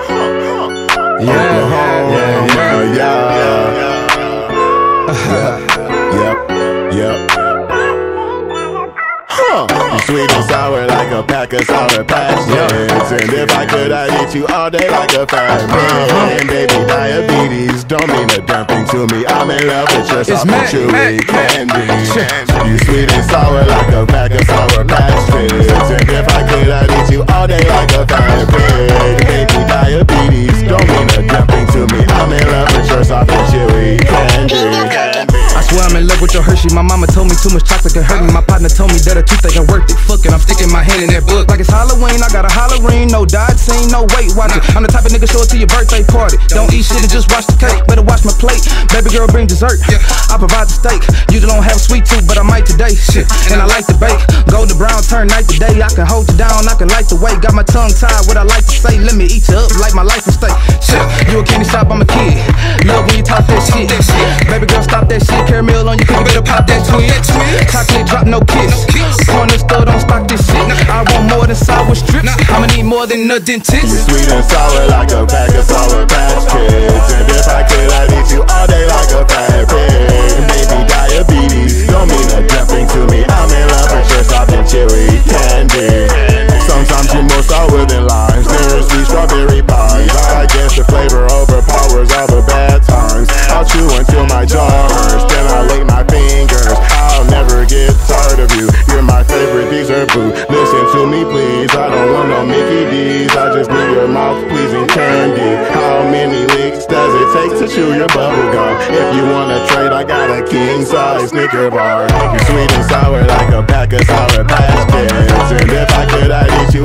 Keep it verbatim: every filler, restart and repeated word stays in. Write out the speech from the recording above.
Yeah, yeah, yeah, yeah. Yep, yep. You sweet and sour like a pack of Sour Patch Kids. And if I could, I'd eat you all day like a fat man. And baby, diabetes don't mean a damn thing to me. I'm in love with your soft and chewy candy. You sweet and sour like a pack of Sour Patch Kids. And if I could, I'd eat you all day like a fat man. Baby, diabetes don't mean a damn thing to me. I'm in love with your soft and chewy candy. I swear I'm in love with your Hershey. My mama told me too much chocolate can hurt me. My partner told me that a toothache ain't worth it. Fuck it, I'm sticking my hand in that book like it's Halloween. I got a hollering, no diet scene, no Weight Watcher. I'm the type of nigga show it to your birthday party. Don't eat shit and just watch the cake. Better watch my plate. Baby girl, bring dessert. I provide the steak. You don't have a sweet tooth, but I might today. Shit, and I like to bake. Golden brown, turn night to day. I can hold you down, I can light the way. Got my tongue tied, what I like to say. Let me eat you up like my life is steak. Shit, you a candy shop, I'm a kid. Love when you talk that shit. Baby girl, stop that shit. Caramel on you, you better pop that twin. Chocolate drop, no kiss. Corner store, don't stock this shit. I want more than sour strips. I'ma need more than a dentist. You sweet and sour like a pack of Sour Patch Kids. And if I could, I'd eat you all day like a fat pig. Baby, diabetes don't mean a damn thing to me. I'm in love with your soft and chewy candy. Sometimes you're more sour than limes. There's sweet strawberry pies. I guess the flavor overpowers all the bad times. I'll chew until my jaw hurts, then I lick my fingers. I'll never get tired of you. You're my favorite dessert boo. Listen to me please, I don't want no Mickey D's. I just need your mouth pleasing candy. How many licks does it take to chew your bubble gum? If you wanna trade, I got a king size Snicker bar. You're sweet and sour like a pack of Sour Patch Kids. And if I could, I'd eat you